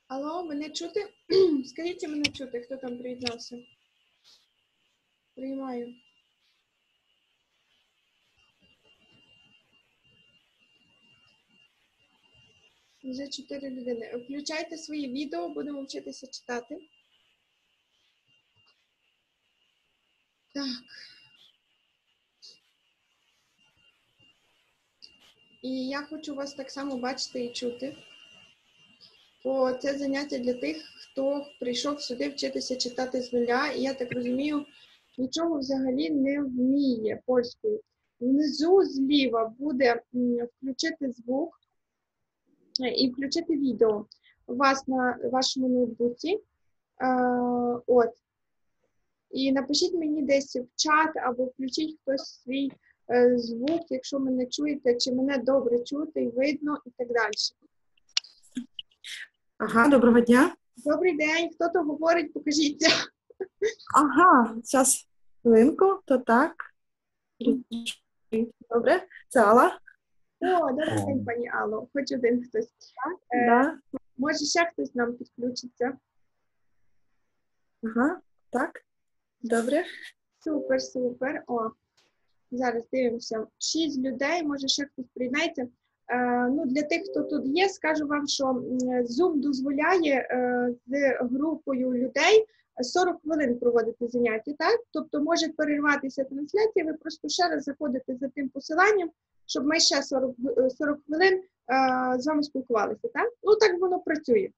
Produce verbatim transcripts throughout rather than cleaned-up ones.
Алло, мене чути? Скажіть, мене чути, хто там приєднався? Приймаю. Вже чотири людини. Включайте свої відео, будемо вчитися читати. Так. І я хочу вас так само бачити і чути. Бо це заняття для тих, хто прийшов сюди вчитися читати з нуля. І я так розумію, нічого взагалі не вміє польською. Внизу зліва буде включити звук і включити відео у вас на вашому ноутбуці. От. І напишіть мені десь в чат або включіть хтось свій е, звук, якщо мене чуєте, чи мене добре чути і видно і так далі. Ага, доброго дня. Добрий день, хто то говорить, покажіться. Ага, зараз хвилинку, то так. Добре, це Алла. О, добрий день, пані Алло, хоч один хтось. Е, Да. Може ще хтось нам підключиться? Ага, так. Добре. Супер, супер. О, зараз дивимося. Шість людей, може ще хтось приєднається. Е, ну, для тих, хто тут є, скажу вам, що Zoom дозволяє е, з групою людей сорок хвилин проводити заняття, так? Тобто може перерватися трансляція, ви просто ще раз заходите за тим посиланням, щоб ми ще сорок, сорок хвилин е, з вами спілкувалися, так? Ну, так воно працює.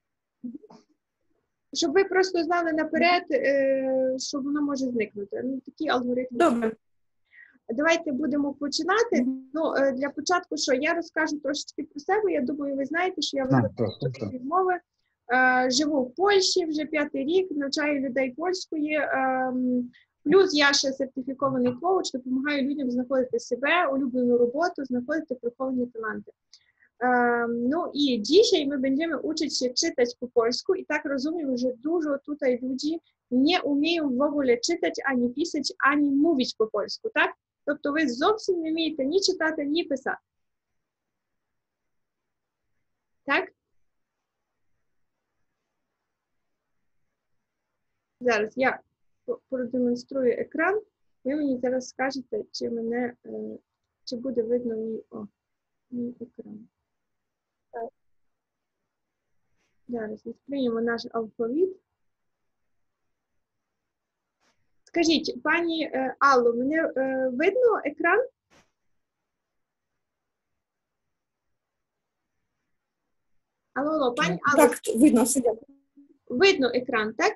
Щоб ви просто знали наперед, е, що воно може зникнути. Ну, такі алгоритми. Добре. Давайте будемо починати. Mm-hmm. Ну, е, для початку, що я розкажу трошечки про себе. Я думаю, ви знаєте, що я викладаю мови. Е, живу в Польщі вже п'ятий рік, навчаю людей польської. Е, плюс я ще сертифікований коуч, допомагаю людям знаходити себе, улюблену роботу, знаходити приховані таланти. Um, no i dzisiaj my będziemy uczyć się czytać po polsku i tak rozumiem, że dużo tutaj ludzi nie umieją w ogóle czytać, ani pisać, ani mówić po polsku, tak? Тобто ви зовсім не вмієте ні читати, ні писати. Так? Зараз я продемонструю екран. Ви мені зараз скажете, чи мене, чи буде видно мій, о, мій екран. Так. Зараз відкриємо наш алфавіт. Скажіть, пані е, Алло, мене е, видно екран? Алло, алло, пані Алло. Так, видно себе. Видно екран, так?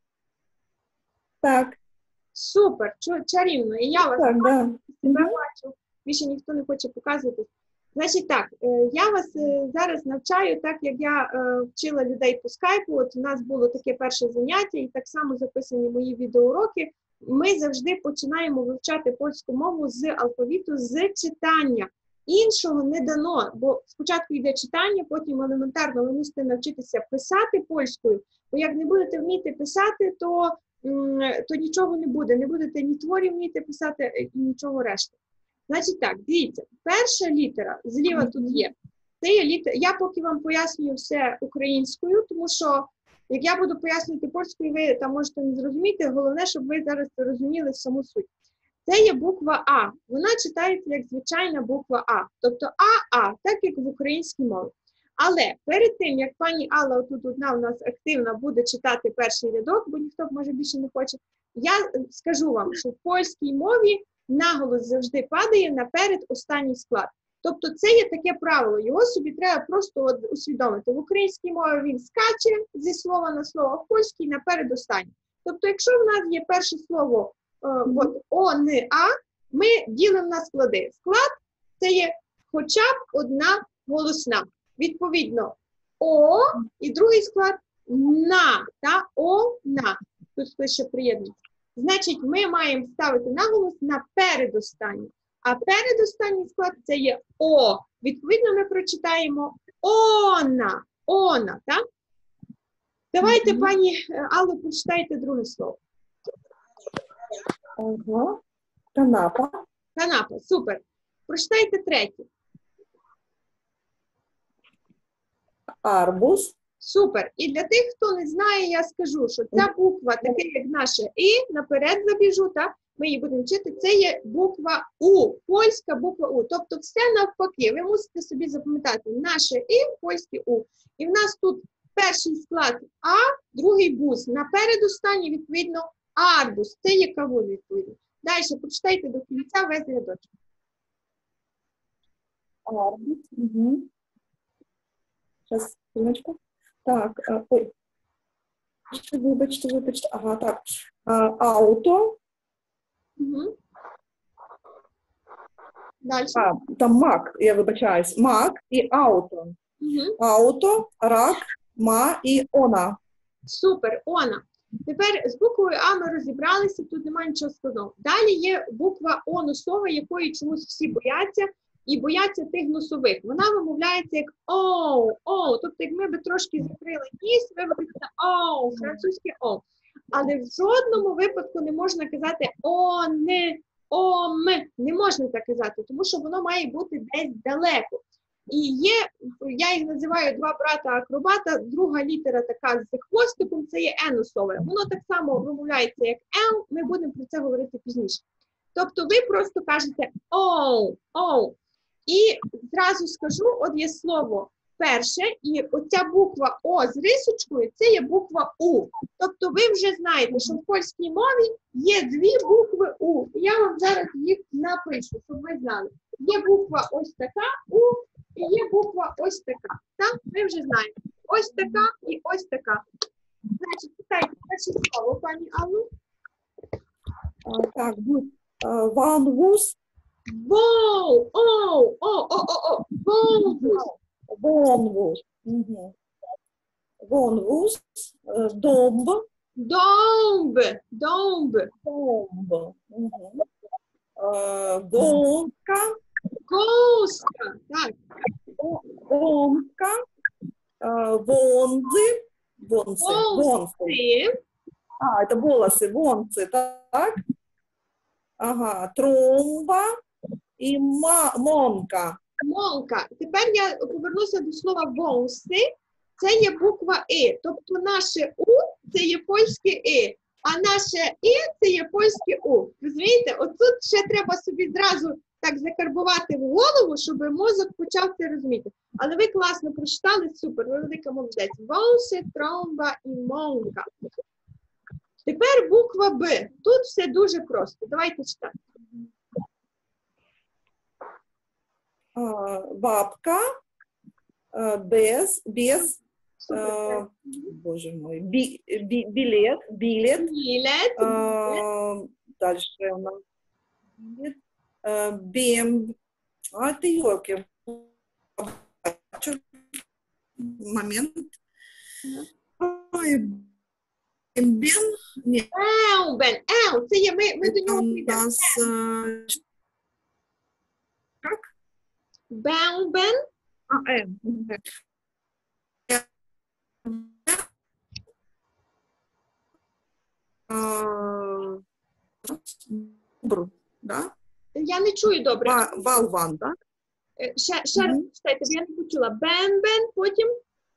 Так. Супер, чарівно. І я вас так, бачу, да. себе бачу. Більше ніхто не хоче показувати. Значить так, я вас зараз навчаю, так як я вчила людей по скайпу, от у нас було таке перше заняття, і так само записані мої відеоуроки. Ми завжди починаємо вивчати польську мову з алфавіту, з читання. Іншого не дано, бо спочатку йде читання, потім елементарно ви мусите навчитися писати польською, бо як не будете вміти писати, то, то нічого не буде, не будете ні творів вміти писати, і нічого решти. Значить так, дивіться, перша літера, зліва mm-hmm. тут є. Це є літера, я поки вам пояснюю все українською, тому що, як я буду пояснювати польською, ви там можете не зрозуміти, головне, щоб ви зараз розуміли саму суть. Це є буква А, вона читається як звичайна буква А, тобто А-А, так як в українській мові. Але перед тим, як пані Алла, тут одна у нас активна, буде читати перший рядок, бо ніхто може більше не хоче, я скажу вам, що в польській мові наголос завжди падає наперед останній склад. Тобто це є таке правило, його собі треба просто от усвідомити. В українській мові він скаче зі слова на слово, в польській наперед останній. Тобто якщо в нас є перше слово е, от, О, Н, А, ми ділимо на склади. Склад – це є хоча б одна голосна. Відповідно, О і другий склад – На, та О, На. Тут хтось ще приєднується. Значить, ми маємо ставити наголос на передостанній. А передостанній склад – це є О. Відповідно, ми прочитаємо Она. Она, так? Давайте, mm-hmm. пані Алло, прочитайте друге слово. Ага. Канапа. Канапа, супер. Прочитайте третє. Арбуз. Супер. І для тих, хто не знає, я скажу, що ця буква, така як наше «і», наперед забіжу, так? Ми її будемо вчити, це є буква У, польська буква У. Тобто все навпаки, ви мусите собі запам'ятати наше «і», польське У. І в нас тут перший склад А, другий буз. Наперед останній, відповідно, арбуз. Це є кавун, відповідно. Далі, прочитайте до кінця весь рядочок. Арбуз. Угу. Зараз, хвилиночку. Так, а, ой. Вибачте, вибачте. Ага, так. А, ауто. Угу. Далі. А, там мак, я вибачаюсь. Мак і ауто. Угу. Ауто, рак, ма і она. Супер, Она. Тепер з буквою А ми розібралися, тут немає нічого складного. Далі є буква О носова, якої чомусь всі бояться, і бояться тих носових. Вона вимовляється як О, О. Тобто, як ми би трошки закрили ніс, ви будете О, французьке О. Але в жодному випадку не можна казати О, не, О, м. Не можна так казати, тому що воно має бути десь далеко. І є, я їх називаю два брата-акробата, друга літера така з хвостиком, це є Е-носове. Воно так само вимовляється як Л, ми будемо про це говорити пізніше. Тобто ви просто кажете оу, оу. І зразу скажу, от є слово перше, і оця буква О з рисочкою, це є буква У. Тобто ви вже знаєте, що в польській мові є дві букви У. Я вам зараз їх напишу, щоб ви знали. Є буква ось така У, і є буква ось така. Так? Ви вже знаєте. Ось така і ось така. Значить, читайте перше слово, пані Аллу. А, так, будь. Ванвус. Воу! Оу! О, о, о, о! Воу! Вонвус. Угу. Вонвус. Е, Домб. Домб! Домб! Домб. Угу. Е, Гонка. Коска! Так. Гонка. Е, Вонзи. Вонси. Вонси. Волоси. А, это волосы, вонцы, так? Ага, тромба і ма, монка. Монка. Тепер я повернуся до слова волоси. Це є буква «и». Тобто наше «у» – це є польське «и», а наше «і» – це є польське «у». Розумієте? Отут ще треба собі зразу так закарбувати в голову, щоб мозок почав це розуміти. Але ви класно прочитали, супер, ви велика молодець. Волоси, тромба і монка. Тепер буква Б. Тут все дуже просто. Давайте читати. А, бабка, а, без, без, а, боже мой, би, би, билет, билет. Білет. А, дальше у нас билет. А, бем, а это елки. Момент. Ой, бен, нет. Еубен. Еу. Це є, ми, ми до Это нього у прийдемо. нас а, как? Беубен. А, э. А, бр, да? Я не чую добре. Ба, балван, да? Е, Ще, ще раз Мгм. читайте, бо я не почула. Бен-бен, потім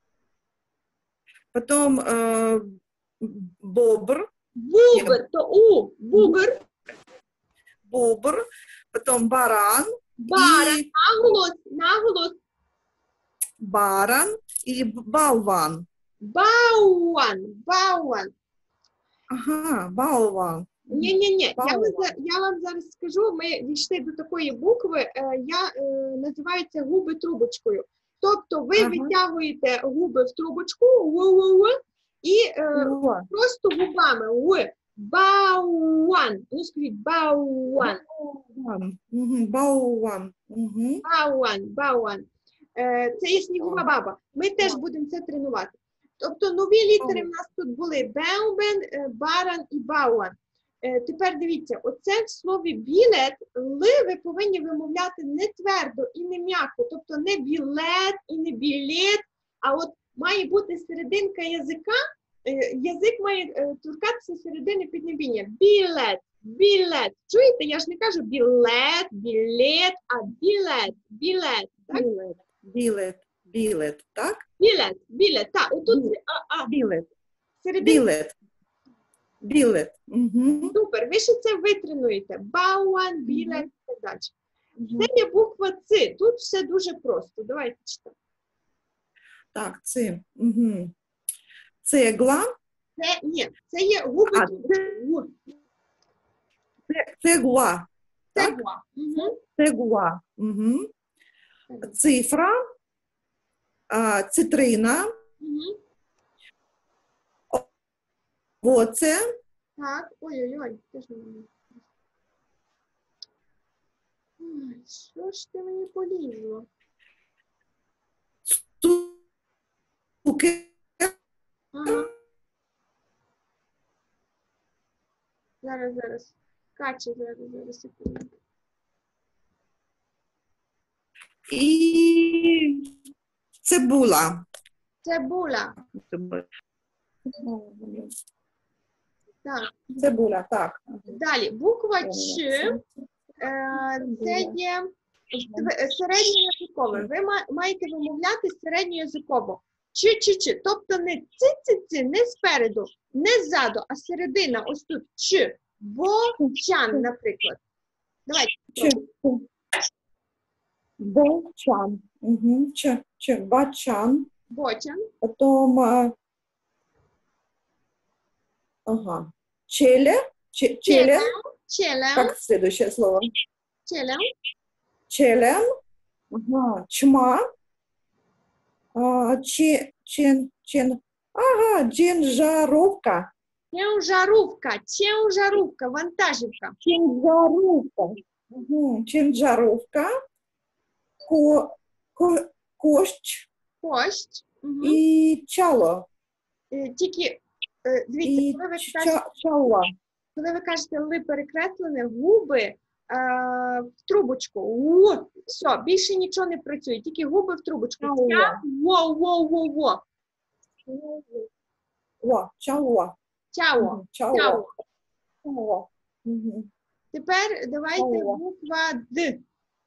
Потом э, бобр, бубер, то у, бубер, бобр, потом баран, баран, и наголос, наголос, баран и балван. бауан, бауан. Ага, балван. Ні-ні-ні, я, вам Бауан. за- я вам зараз скажу, ми дійшли до такої букви, е, я, е, називається губи трубочкою. Тобто ви Ага. витягуєте губи в трубочку, у-у-у, і е, О, просто губами, у, бауан, ну скажіть, бауан. балван. Мгм, балван. Мгм. Бауан, бауан. Е, Це є снігова баба. Ми теж будемо це тренувати. Тобто нові літери в нас тут були беубен, е, баран і бауан. Е, Тепер дивіться, оце в слові білет, ли ви повинні вимовляти не твердо і не м'яко. Тобто не білет і не білет, а от має бути серединка язика, е, язик має е, торкатися середини піднебіння. Білет, білет. Чуєте, я ж не кажу білет, білет, а білет, білет. Так? Билет, билет, Білет, так? Білет, білет, так, отут Білет. а, а, Білет. серединка. Білет. Білет. Угу. Супер, ви ще це витренуєте. Бауан, білет і так далі. Це є буква Ц. Тут все дуже просто. Давайте читаємо. Так, це. Угу. Цегла. Це, ні, це є губи. А, тут. це- Гу. Це- Цегла. Це Так? гуа. Угу. Цегла. Угу. Цифра. А, цитрина. Угу. Оце. Так, ой-ой-ой, теж не можу. Ой, що ж ти мені полізло? Цукер. Ага. Зараз, зараз. Каче, зараз, зараз, секунду. І цибула. Цибуля. Так, Цибуля, так. далі. Буква Ч. Е, Це є св- середньоязикове. Ви ма- маєте вимовляти середньоязиково. Чи, чи, чи. Тобто не ци-ци-ци, не спереду, не ззаду, а середина. Ось тут Ч. Бочан, наприклад. Давайте. Ч. Бочан. Угу. Ч. Ч. Бачан. Бочан. Потом, а, ага, челе, че- челен, Челем. как следующее слово? Челем. Челен, ага, чма, а, че, чен, чен, ага, джинжаровка, Ченжаровка. Ченжаровка. Вантажівка. чинжаровка, угу. Чинжаровка, ко, ко, кощ Кость. Угу. и чало, Тільки, е, дивіться, и коли ви кажете, ча, чала. коли ви кажете ли перекреслене, губи е, в трубочку. У, все, більше нічого не працює, тільки губи в трубочку. Ау. Ця, во, во, во, во. Ва, чало. Чао. Мгм, Чао. Чао. Чао. Мгм. Тепер давайте Чао. буква Д.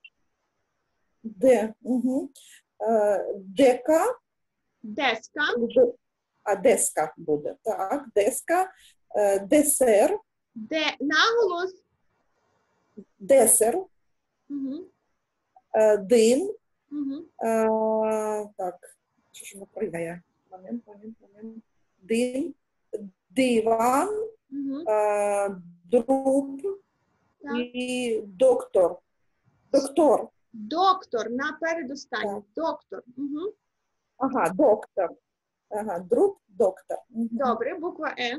Д. Угу. Дека. Деска. Д- А, деска буде. Так, деска. Е, Десер. Де наголос. Десер. Угу. Е, Дим. Угу. Е, Так, що ж я? Момент, момент, момент. Дим. Диван. Угу. е, Друб. Так. І доктор. Доктор. Доктор на передостанній. Доктор. Угу. Ага, доктор. Ага, друг, доктор. Мгм. Добре, буква Е.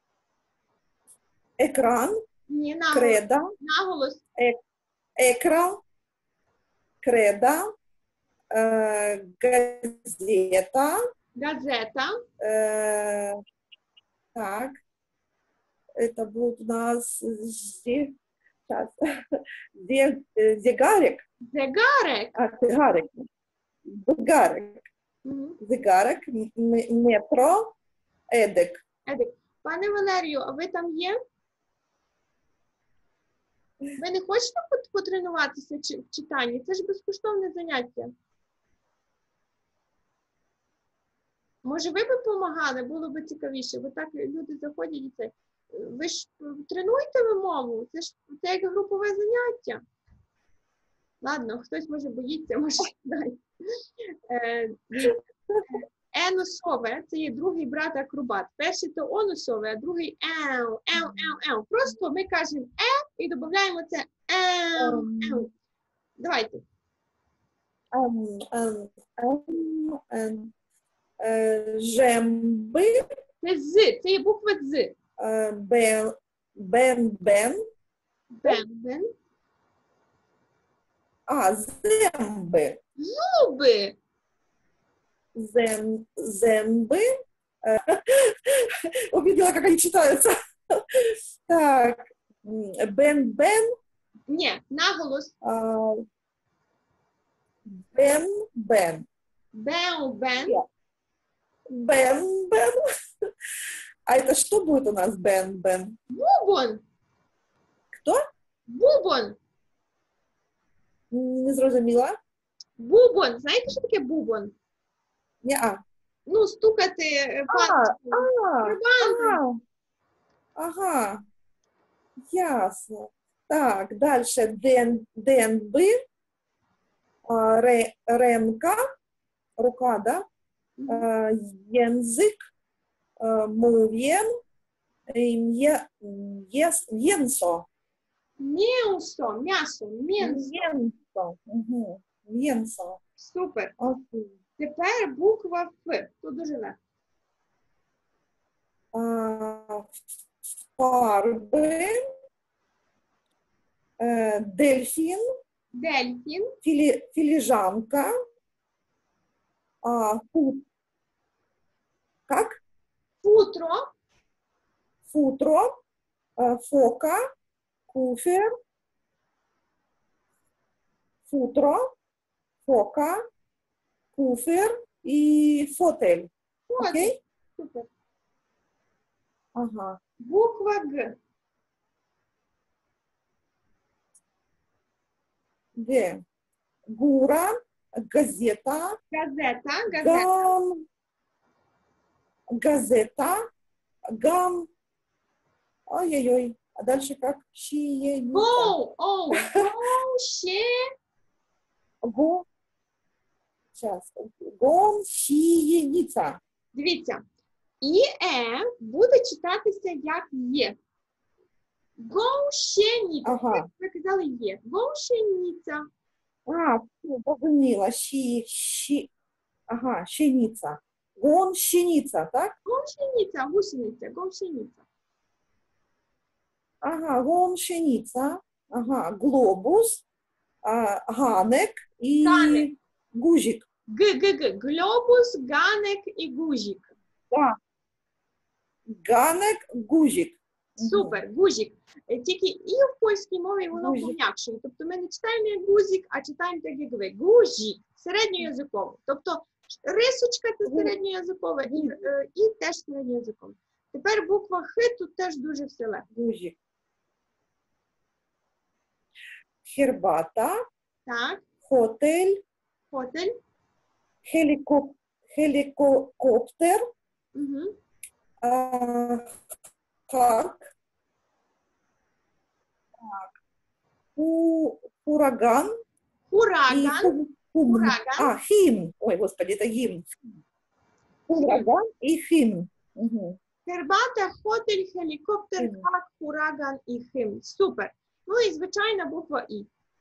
Екран, Ні, наголос. креда, Наголос. екран, креда, е, газета, Газета. е, так, это будет у нас зе- сейчас, зе- э, зигарик, Зигарик. а, зигарик, зигарик, Угу. зигарик, м- м- метро, едик. Едик. Пане Валерію, а ви там є? Ви не хочете пот- потренуватися чи- в читанні? Це ж безкоштовне заняття. Може, ви б допомагали, було б цікавіше, бо так люди заходять і це. Ви ж тренуєте вимову, це ж це як групове заняття. Ладно, хтось може боїться, може знає. Е, дивіться. Еносове – це є другий брат акробат. Перший то онусове, а другий еу, еу, еу, еу. Просто ми кажемо е і додаємо це еу, еу. Давайте. Ем, ем, ем, ем, е, Жемби, Це з, це є буква з. е, бен, бен, бен, Бен-бен. а, земби, Зуби. зем, земби, Э, увидела, как они читаются. Так, м, бен-бен, Ні, наголос. а, бен-бен, Бен-бен. бен-бен. А это что будет у нас бен-бен? Бубон. Кто? Бубон. Не зрозуміла. Бубон. Знаєте, що таке бубон? Не-а. Ну, стукати е, А, пальцем. а, Барабан. а, ага, ясно. Так, дальше ден, денби, а, ре, ренка, рука, да? Мгм. А, язык, а, мов'єн, м'є, м'єс- м'єнсо. М'ясо, м'ясо, м'ясо. М'єнсо. Угу. М'єнсо. Супер. Окей. Тепер буква Ф. Тут дуже легко. А, фарби, е, дельфін, Дельфін, філі, філіжанка, а, фут, как? футро, Футро, а, фока, куфер, футро, фока, куфер і фотель. фото. Окей? Супер. Ага. Буква Г. Г. Гура, газета, Газета, газета. гам, газета, гам. Ой-ой-ой. А дальше как? Щиеница. Гоу, оу, гоу, ще. Го. Сейчас. Гон, щиеница. Дивіться. І Е буде читатися як Є. Гоущеніця. Ага. Ви казали Є. Гоущеніця. А, всё, погнила. Щи, щи. Ага, щеница. Гон, щеница, так? Гоущеніця, гусениця, гоущеніця. Ага, гон, щеница. Ага, глобус, а, ганек и Ганек. гужик. Г, Г, Г. Глобус, ганек і гужик. Да. Ганек, гужик. Супер, гузик. Е, Тільки і в польській мові воно Гузик. пом'якшує. Тобто ми не читаємо як гузик, а читаємо так, як ви. Гузик. Середньоязиково. Тобто рисочка це Гузик. середньоязикове і, е, і теж середньоязикове. Тепер буква Х тут теж дуже все легко. Гужик. Хербата, Так, хотель, хотель. хеликоп, хеликоптер, Угу. а, хак, у, ураган и Ураган. хум, хум- Ураган. А, химн. Ой, господи, это гимн. Ураган и химн. Угу. Хербата, хотель, хелікоптер, Хим. хак, ураган і хим. Супер. Ну і звичайна буква І.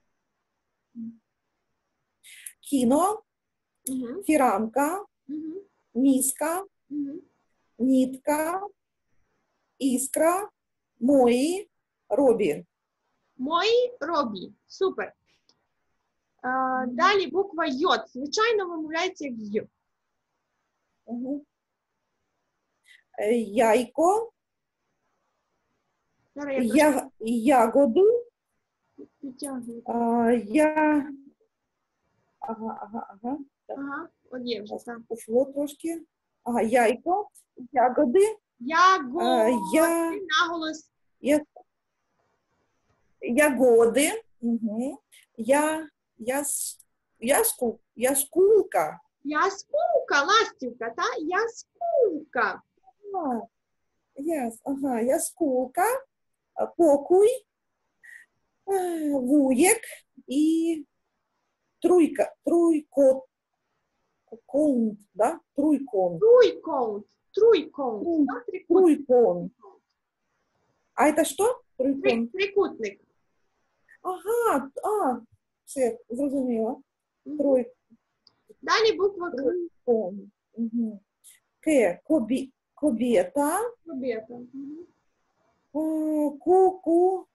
Кино, Угу. фиранка, Угу. миска, Угу. нитка, искра, мои, Робі. Мої робі. Супер. А, далі буква Й. Звичайно, вимовляється як Й. Угу. Е, Яйко, Зараз я трошки я, ягоду, підтягую. а, я... Ага, ага, ага. Ага, от є вже, так. Ушло трошки. Ага, яйко, ягоди, Яго. а, я, Наголос. я, ягоди, угу. я, я, яску, яскулка. Яскулка, ластівка, та? Яскулка. А, яс, ага, яскулка, а, покуй, а, вуєк і труйка, труйкот, конт, да? Труйконт, Труйконт. Труйконт. Труй- та, Трикутник. труйконт. А это что? Три- Труйконт. Трикутник. Ага, а, все, зрозуміла. Мгм. Труй, Далі буква К. труйконт. Угу. К, кобі, кобєта, Кобєта. Мгм. а, ку-ку,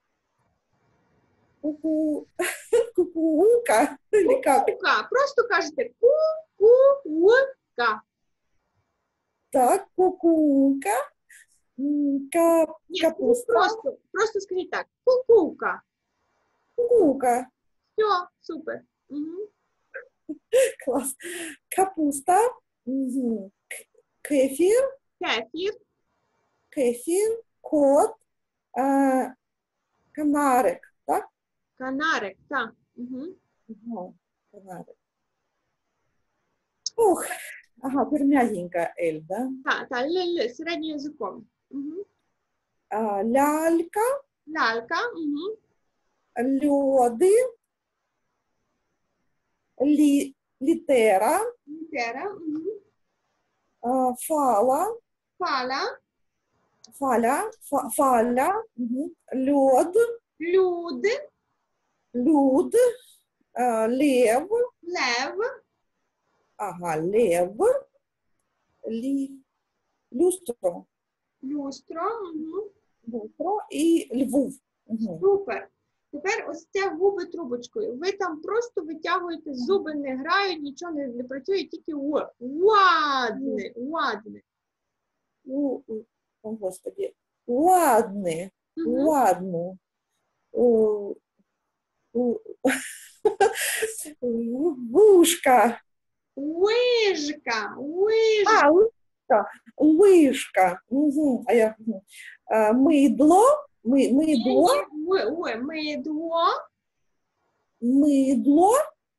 ку-ку, кукука, или как? Кука. Просто кажете ку-ку-ка. Так, кукука, м, ка, Ні, капуста, просто, просто скажіть так. Кукука. кукука, Все, супер. Угу. класс, капуста, угу. Кефир, Кефір. кефир, кот, а, канарик, так? Канарик, так. Угу. Ага, канарик. Ух, Ага, теперь мягенькая L, да? Так, так, л, середньоязиковий. Угу. А, лялька, Лялька, угу. льоди, лі, літера, Літера, угу. а, фала, Фала, фаля, фа, фаля, угу. Льод, люд, люд, а, лев, лев, ага, лев, лі, люстро, люстро, угу. люстро і Львов. Угу. Супер. Тепер ось це губи трубочкою. Ви там просто витягуєте, зуби не грають, нічого не, не працює, тільки «о». Ладне, ладне. У, у, о, Господи, ладно, Угу. ладно. У, у, вушка. Лыжка, лыжка. А, лыжка. Лыжка. Угу. А я, угу. А, мидло. Мы, мидло. Ой, ой, медло. Мидло.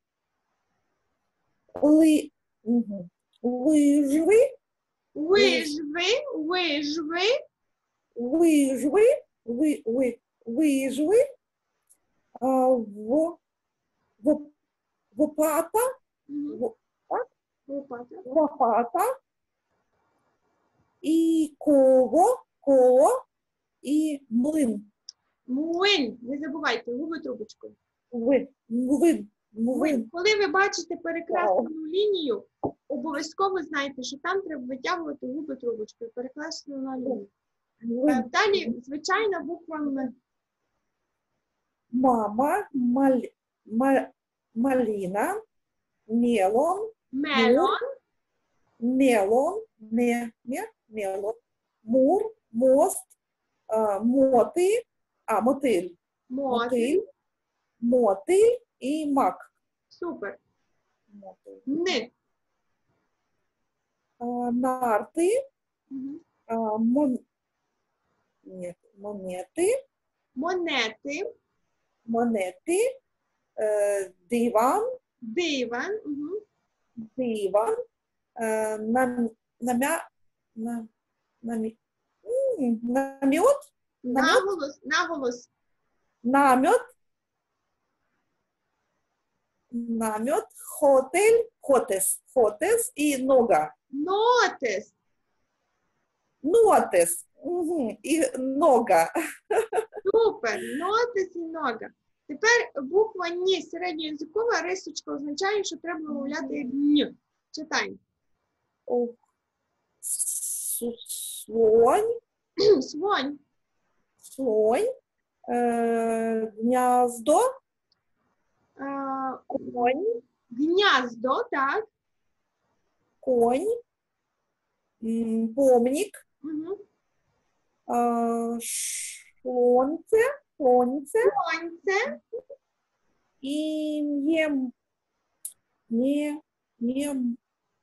Ли, угу. Лыжвы. Лыжвы, лыжвы. Лыжвы. Вы, вы, лыжвы. А, в, в, лопата. Угу. В, Лопата. лопата. І коло, коло, і млин. Млин. Не забувайте, губи трубочкою. Ви, млин, Млин. млин. Коли ви бачите перекреслену лінію, обов'язково знайте, що там треба витягувати губи трубочкою, перекреслену на лінію. Е, Млин. Далі, звичайна буква М. Мама, маль, ма- маліна, мелон, Мелон, мелон, ме, ме, мелон, мур, мост, а, моти, а, мотиль, мотиль. мотиль, мотиль і мак. Супер. Мотиль. Н. А, нарти, Мгм. а, мон, нет, монети, Монети. монети, е, диван, Диван. Мгм. диван, е, нам, намя, на, намі, м, намет, намет, Наголос, наголос. намет, намет, хотель, хотес, хотес і нога, Нотис. нотес, угу, і нога. Супер. Нотис і нога. Тепер буква Н середньоязикова рисочка означає, що треба вимовляти як Н. Читаємо. О, с- слонь, Слонь. слонь, е, гніздо, Е, конь, Гніздо, так. конь, м, помник, Угу. а, сонце, сонце Сонце. і нем, не, нем,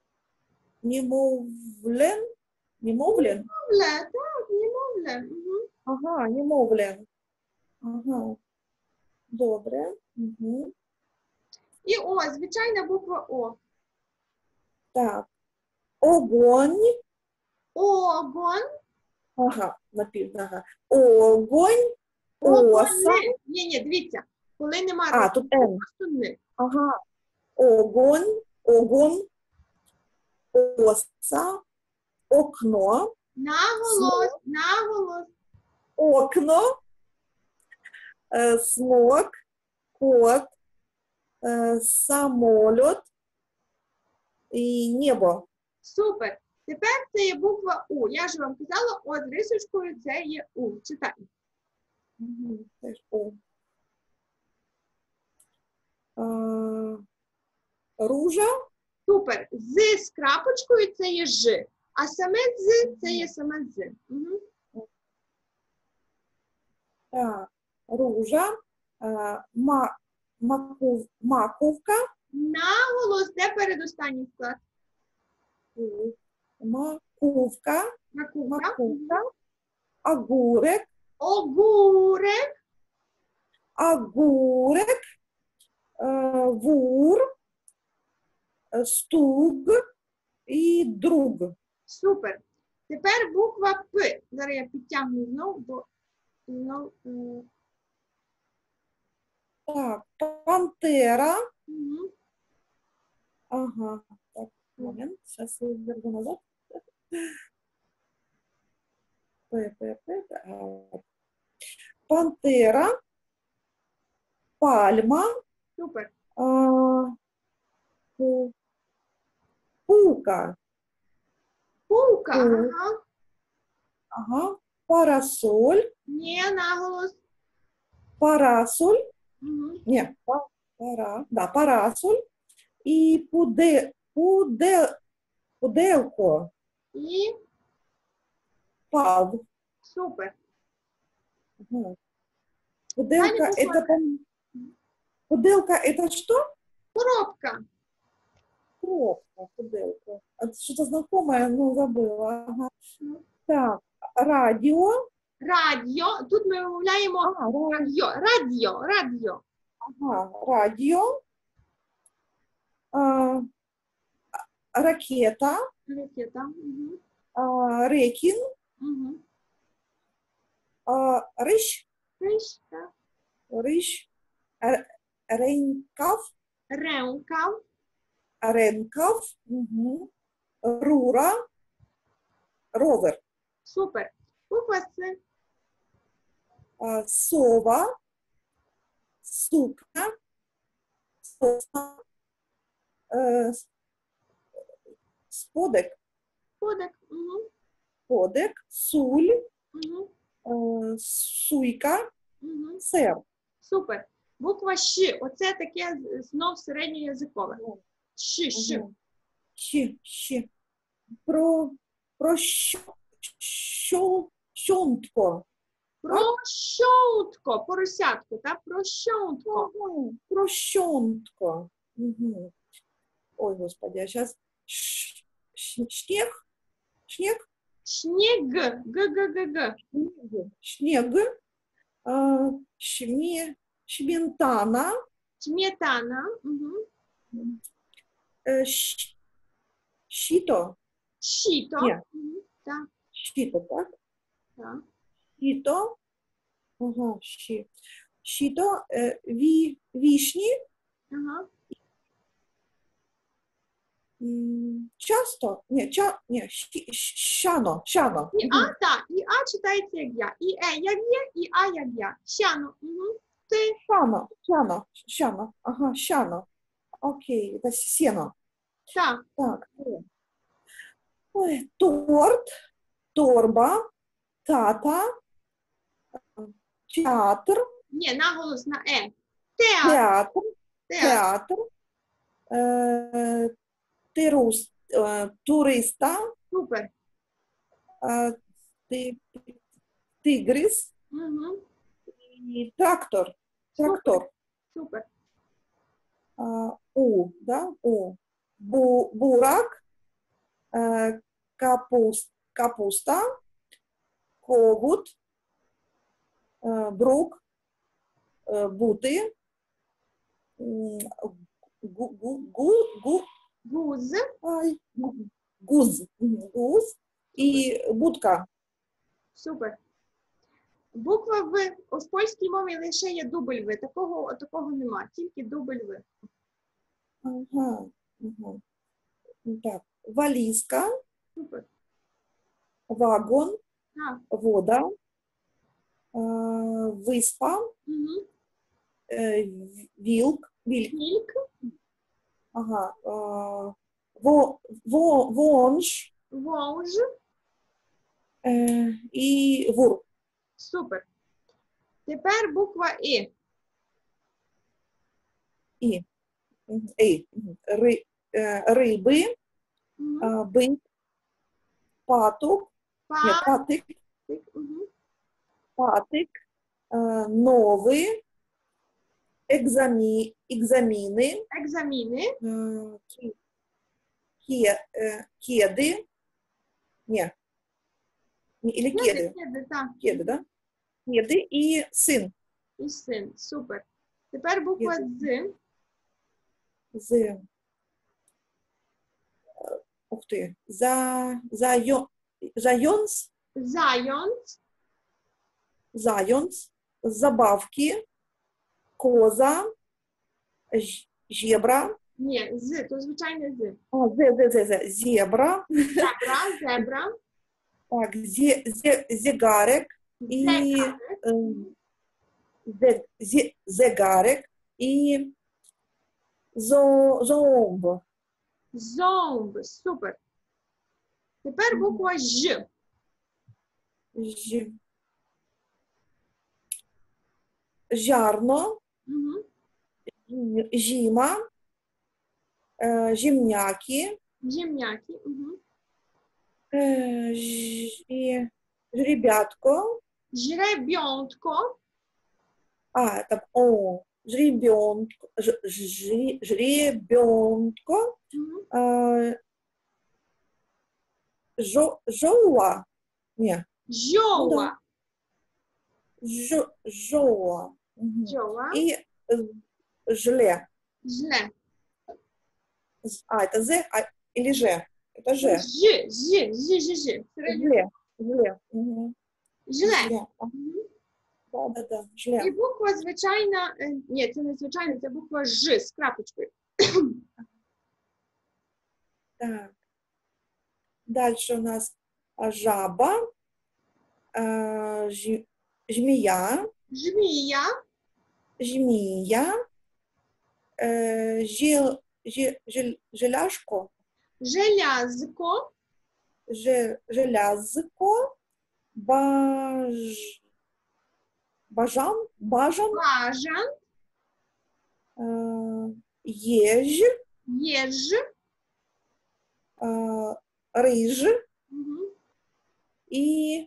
немовлен, немовлен, Мовле, так, немовле. Угу. ага, немовлен, ага, добре, угу. І О, звичайна буква О. Так, огонь, Огонь. ага, напів, ага, огонь, оса, Огонь. Ні, ні, дивіться. Коли немає а, тут Н, просто не. ага, огонь, огонь, оса, окно, Наголос, наголос. окно, э, смог, кот, э, самолет і небо. Супер. Тепер це є буква У. Я ж вам казала, от з рисочкою це є У. Читаємо. Мгм, теж О. А, ружа, Супер. З з крапочкою це є Ж. А саме З це є саме З. Угу. так, ружа, а, ма, макув, маковка, Наголос, де передостанній склад? у, маковка, Макука. маковка, огурек, Огурек. огурек, э, вур, э, стуг і і друг. Супер. Тепер буква П. Зараз я підтягну знову, бо знов. е, Так, пантера. Угу. Ага, так, момент, сейчас я верну назад. П, П, П, так. Пантера, пальма, Супер. а, пу- пука, Пулка. Пу- Ага. ага, парасоль, Ні, наголос. парасоль, Угу. не, па- пара, да, парасоль и пуде, пуде, пуделко, І пав. супер. Ага. Пуделка Далі буква это, пом- пуделка это что? Коробка. Коробка, пуделка. Это что-то знакомое, но забыла. Ага. Ну. Так, радио. Радіо. Тут ми вимовляємо А, ра- радіо. Радіо. Радіо. ага, радио. А, ракета. Ракета. Угу. А, рекин. Угу. А, рыщ. Кришка. Рыщ. Р- Ренкав. Реунка. Ренкав. Угу. Рура. Ровер. Супер. Буква С. А, сова. Сукна. Сосна. Е, сподек. Подек. Угу. Подек. Суль. Угу. Е, суйка. Угу. Сер. Супер. Буква Щ. Оце таке знов середньоязикове. Щ, Щ. Мгм. Щ, щ. Про, про що, що, щонтко. Прощонтко. Поросятко, так? Прощонтко. Ага, про щонтко. Угу. Ой, господи, а сейчас снег, снег, Шнег. Г-г-г-г. снег, а, шме, шментана, Сметана. Угу. э, щ- щито, Щито. Ні. Угу. Так, щито, так? так. Щито, ага, щи, щито, э, ви, вишни, Ага. м, часто, не, ча, не, щ- щ- щано, щано. І Мгм. А, так. І А читається як я. І Е як є, і А як я. Щано. Угу. Ти. Щано, щано, щано, ага, щано. Окей, это сено. Так. Так, ну. Ой, торт, торба, тата, театр, Ні, наголос на Е. Театр. театр, Театр. театр, э, терус, э, туриста, Супер. э, ти- тигрис Угу. и трактор, трактор. Супер. А, у, да, у. Бу, бурак, э, капуст, капуста, когут, э, брук, э, буты, м, гу, гу, гу, гу, Гуз. ай, гу- гуз, мгм, гуз и будка. Супер. Буква В. В польській мові лише є дубль В. Такого, такого нема. Тільки дубль В. Ага, ага. Так, вализка, Супер. вагон, Так. вода, э, выспа, Угу. э, вилк, вилк, Кільк. ага, э, во, во, вонж Вовж. э, и вур. Супер. Тепер буква І. И, мгм, и мгм, ры, э, рыбы, Угу. э, бык, патук, нет, Патик. патык, Угу. патык, э, новый, экзами, экзамены, Екзаміни. э, ки- ке- э, кеды, не, не, или кеды, Кеди, так. кеды, да? Кеды и сын. І син. Супер. Тепер буква Кеди. З. З. ух ты, за, за, зайонс, Зайонц. зайонс, забавки, коза, ж- зебра, Ні, з, то звичайне з. а, зе, зе, зе, зе, зебра, Зебра, зебра. так, зе, зе, зегарек и э, зе, зе, зегарек и зо, зоомб. Зомб. Супер. Тепер буква Ж. Ж- Жарно, Угу. зима, э, зимняки, Жімняки. Угу. э, жи- жеребятко, Жребьонтко. а, это о, жребенко, ж- жри- жребенко, Угу. э, жо, жоуа, не, Жова. жо, жоуа, мгм. Жова. И э, жле, Жле. З- а, это з, а, или ж, это ж, Ж, ж, ж, ж, ж. жле, жле, мгм. Жле. Жле. А, Мгм. да, да, да, І жле. буква звичайна, е, ні, це не звичайна, це буква Ж з крапочкою. Так. Дальше у нас а, жаба, а, жи- жмія, Жмія. жмія, е, жил, жи- жил- желяшко, Желязко. же- желязко, баж, бажан, бажан, Важан. е, єж, Єж. е, риж Угу. і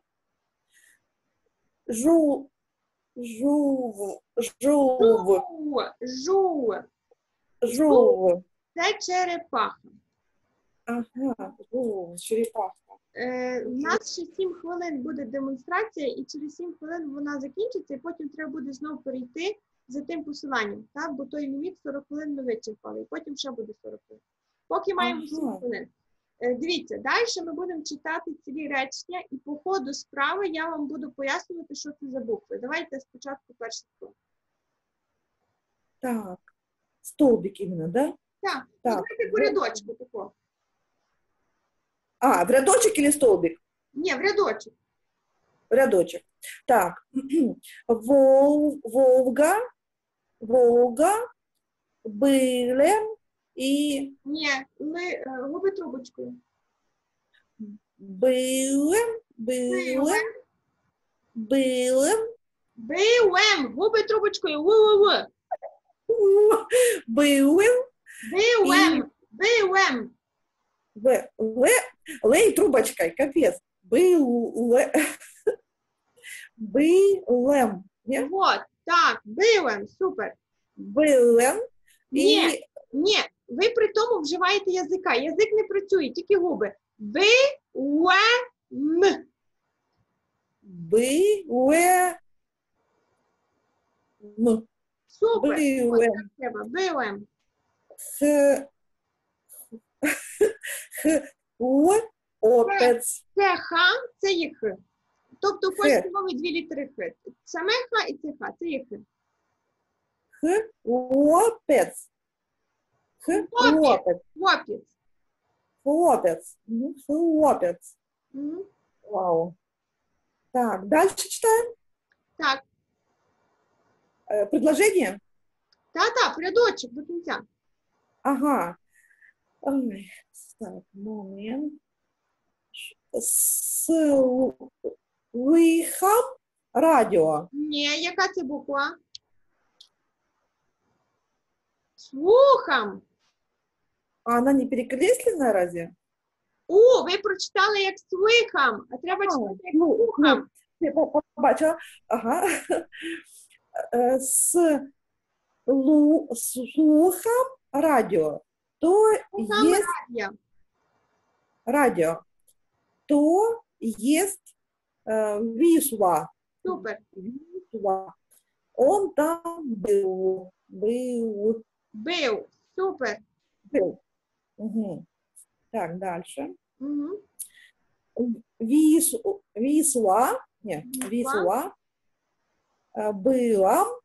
жу, жув, жув, Жу. Жу. жув. Це черепаха. Ага, жув, черепаха. Е, у нас ще сім хвилин буде демонстрація, і через сім хвилин вона закінчиться, і потім треба буде знову перейти за тим посиланням, так? Бо той ліміт сорок хвилин ми вичерпали, і потім ще буде сорок хвилин. Поки маємо сім Ага. хвилин. Е, дивіться, далі ми будемо читати цілі речення, і по ходу справи я вам буду пояснювати, що це за букви. Давайте спочатку перше слово. Так, столбик именно, да? Так, Так. давайте по рядочку такого. А, в рядочек или столбик? Ні, в рядочок. В рядочек. Так, Вол, Волга, Волга, Былем и Ні, ми е, губи трубочкою. Былем, Былем, Былем, Биуем, губи трубочкою. Ву-ву-ву. Былем, Биуем, биуем. В, Л, Лей трубочкой, капец. Быле, Былем, не? Вот, так, биуем, супер. Былем Ні, и ні, ви при тому вживаєте язика. Язик не працює, тільки губи. Би-уе-м. Былем. Супер. Ось Былем. так треба. Биуем. Х, х, о, опец. Це ха, це є х. Тобто в Хе. кожній мові дві літери х. Саме ха і це ха, це є х. Х, опец. Х, Хлопець. опец. Хлопець. Хлопец. Мгм, Хлопец. Мгм. Вау. Так, дальше читаем. Так, Э, Предложение. та-та, рядочок до кінця. Ага. Ой, так, момент. Слыхам радио. Ні, яка це буква? Слухам. А она не перекресленная разве? У, ви прочитали як слихам, а треба читати як ну, слухам. Я по- побачила. Ага. Е, С лу- слухам радио. То Слухам есть радіо. радио. То есть э, Висла. Супер. Висла. Он там был. Был. Бив. Супер. Был. Мгм. Так, дальше. Угу. Віс, вісла, ні, Вісла. вісла е, була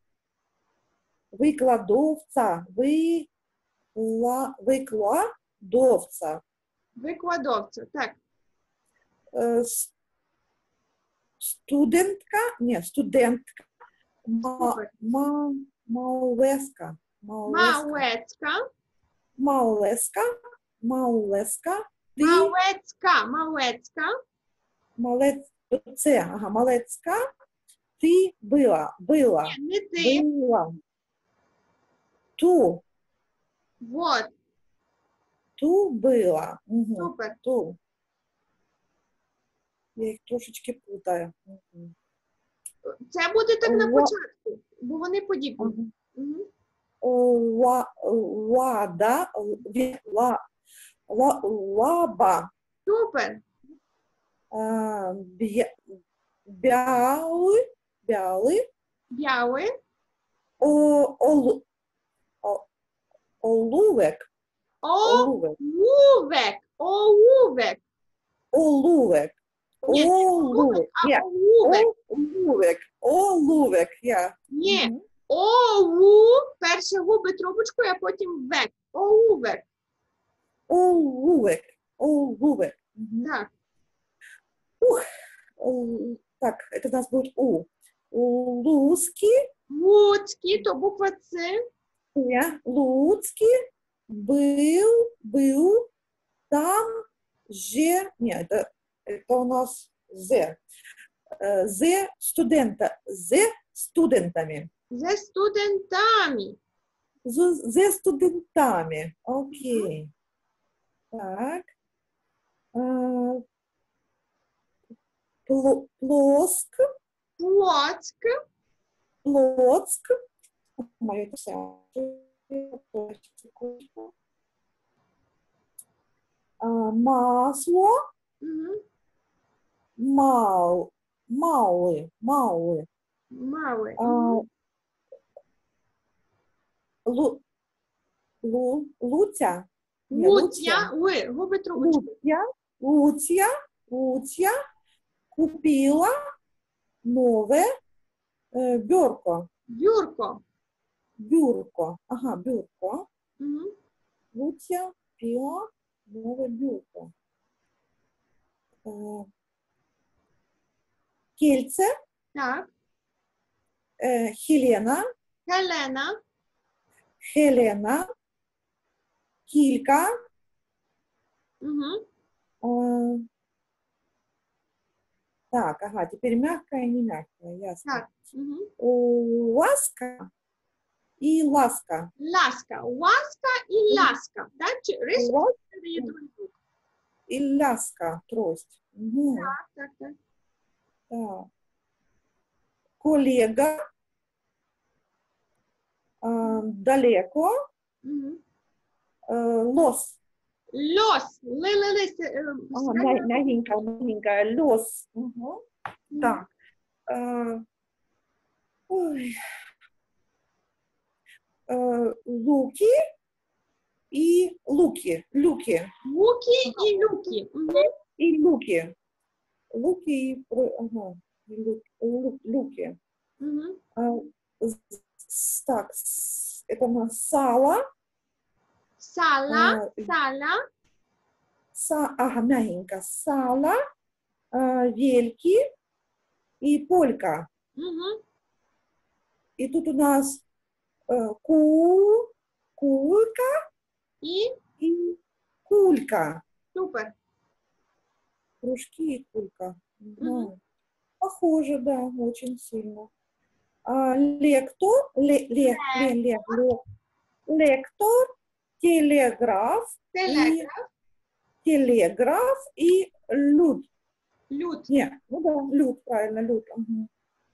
викладовця, вила, викладовця. Викладовця. Так. Е, с- Студентка, ні, студентка, ма, Супер. ма, Маулеска, Маулеска, Мауецька. Маулеска, Маулеска, ти, Мауецька. Мауецька. малець, це, ага, Малецька, ти була, була, Не ти. була, ту, Вот. ту була, угу, Супер. ту. Я їх трошечки путаю. Угу. Це буде так на Ла- початку, бо вони подібні. Ага. Угу. Ла, лада, ві- ла, ла, лаба, Супер. а, б'я- бяли, бяли, Бялий. о, олу, о, олувек, олувек, Оувек. Оувек. олувек, Ні, не олувек, А я, оувек. олувек, олувек, я. Ні. Мгм. Оу. Перше губи трубочкою, а потім век. Оувек. Олувек, олувек. Мгм. Так. Л- Так, это у нас будет У. Луцкий, Луцький, то буква Ц. я, Луцкий был, был там же, нет, это, это у нас З. Э, З студента, З студентами. Зі студентами. З, З студентами, окей. Так. Э, Пло- Плоск, Плоцьк. Плотск. Моє это все. А, Масло, Угу. мал, маули, маули. Мали. А, лу, лу, Луця, ні, Луця. Ли. Губи трубочкою. Луця, Луця, Луця купила нове е, бюрко, Юрко. бюрко, ага, бюрко. Угу. Луця купила нове бюрко. Е, Кільце, Так. е, Хелена, Хелена. Хелена, кілька, Угу. э, так, ага, теперь мягкая, не мягкая, ясно. Так. Угу. О, Ласка и ласка. Ласка. Ласка і ляска. Так? Чи рис Ласка дає другий звук. и ляска, трость. Мгм, Так, так, так. так. Коллега, э, далеко, Угу. э, лос. Льос. Ли-ли-ли. е, Ага, середня- мя- мягенькая, мягенькая, лос. Мгм. Так. Э, ой. Э, луки и луки, люки, Луки і люки. Угу. и люки. Луки и, про- ага, и лю- лу- люки. Угу. А, с- с- так, с- это у нас сало, Сала. а, Сала. са, ага, мягенько, сало, а, вельки и полька. Угу. И тут у нас э, ку, кулька І и кулька. супер. Кружки и кулька. Да. Мгм. Похоже, да, очень сильно. А, лектор, ле, ле, ле, ле, ле- лектор, телеграф, Телеграф. телеграф и люд. Люд. Не, ну да, люд, правильно, люд. Мгм.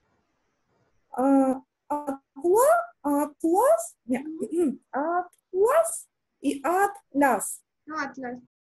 А, атла, атлас, не, атлас и атлас. Атлас.